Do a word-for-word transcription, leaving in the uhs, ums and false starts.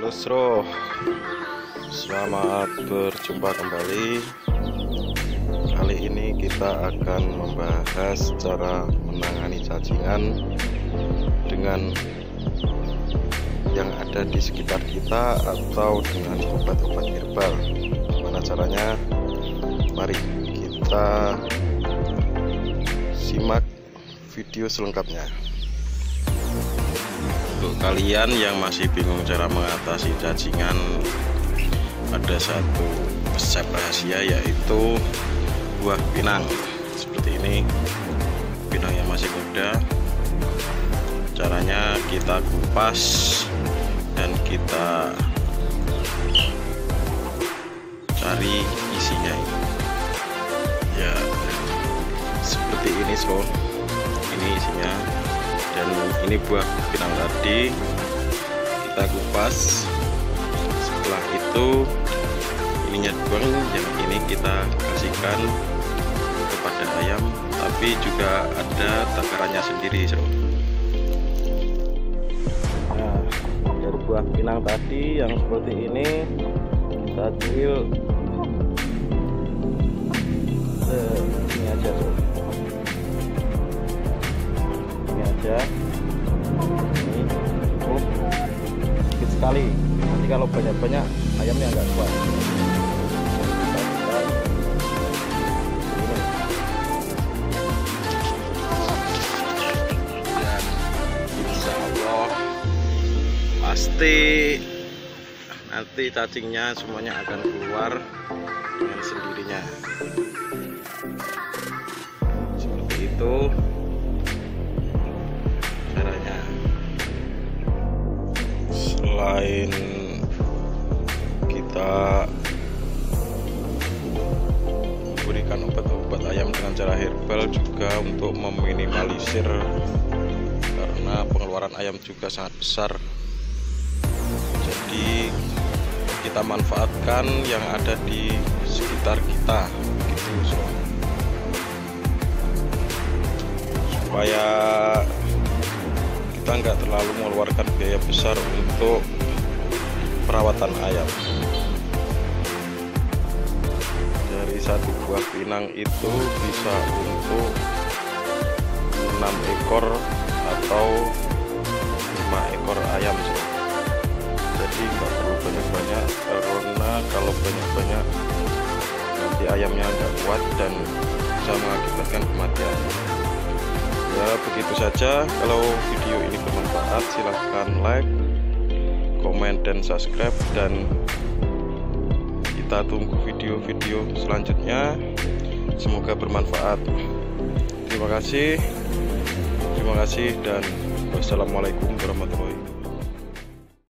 Bosro, selamat berjumpa kembali. Kali ini kita akan membahas cara menangani cacingan dengan yang ada di sekitar kita atau dengan obat-obat herbal. Gimana caranya? Mari kita simak video selengkapnya. Untuk kalian yang masih bingung cara mengatasi cacingan, ada satu resep rahasia, yaitu buah pinang seperti ini. Pinang yang masih muda, caranya kita kupas dan kita cari isinya ini. Ya, seperti ini, so ini isinya. Dan ini buah pinang tadi kita kupas. Setelah itu ininya dibuang, yang ini kita kasihkan kepada ayam, tapi juga ada takarannya sendiri. Nah, dari buah pinang tadi yang seperti ini kita cuil ini aja, so. aja ini cukup sedikit sekali, nanti kalau banyak-banyak ayamnya nggak kuat. Dan insya Allah pasti nanti cacingnya semuanya akan keluar dengan sendirinya seperti itu. Selain kita memberikan obat-obat ayam dengan cara herbal, juga untuk meminimalisir karena pengeluaran ayam juga sangat besar. Jadi kita manfaatkan yang ada di sekitar kita gitu, so. Supaya kita nggak terlalu mengeluarkan biaya besar untuk perawatan ayam. Dari satu buah pinang itu bisa untuk enam ekor atau lima ekor ayam. Jadi nggak perlu banyak-banyak, karena kalau banyak-banyak nanti ayamnya nggak kuat dan bisa mengakibatkan kematian. Ya, begitu saja. Kalau video ini bermanfaat, silahkan like, komen, dan subscribe, dan kita tunggu video-video selanjutnya. Semoga bermanfaat. Terima kasih terima kasih dan wassalamualaikum warahmatullahi wabarakatuh.